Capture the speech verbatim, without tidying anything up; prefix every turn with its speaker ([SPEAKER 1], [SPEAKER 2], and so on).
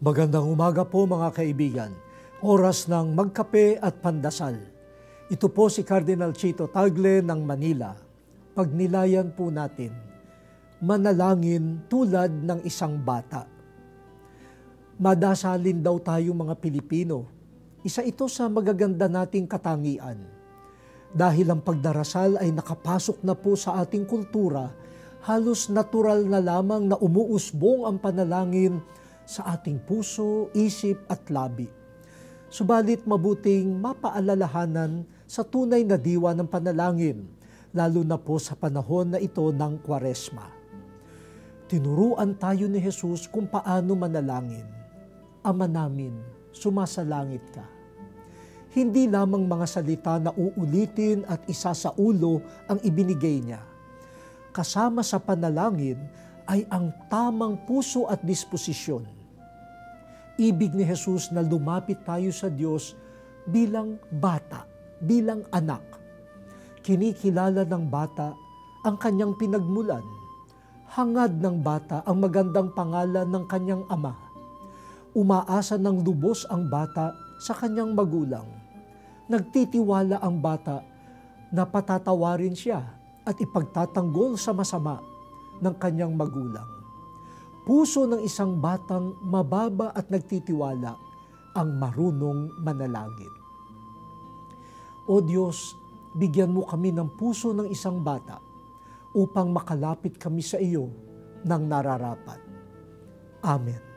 [SPEAKER 1] Magandang umaga po mga kaibigan. Oras ng magkape at pandasal. Ito po si Cardinal Chito Tagle ng Manila. Pagnilayan po natin, manalangin tulad ng isang bata. Madasalin daw tayo mga Pilipino. Isa ito sa magaganda nating katangian. Dahil ang pagdarasal ay nakapasok na po sa ating kultura, halos natural na lamang na umuusbong ang panalangin sa ating puso, isip at labi. Subalit mabuting mapaalalahanan sa tunay na diwa ng panalangin, lalo na po sa panahon na ito ng Kwaresma. Tinuruan tayo ni Jesus kung paano manalangin. Ama namin, sumasalangit ka. Hindi lamang mga salita na uulitin at isa sa ulo ang ibinigay niya. Kasama sa panalangin ay ang tamang puso at disposisyon. Ibig ni Jesus na lumapit tayo sa Diyos bilang bata, bilang anak. Kinikilala ng bata ang kanyang pinagmulan. Hangad ng bata ang magandang pangalan ng kanyang ama. Umaasa ng lubos ang bata sa kanyang magulang. Nagtitiwala ang bata na patatawarin siya at ipagtatanggol sa masama ng kanyang magulang. Puso ng isang batang mababa at nagtitiwala ang marunong manalangin. O Diyos, bigyan mo kami ng puso ng isang bata upang makalapit kami sa iyo ng nararapat. Amen.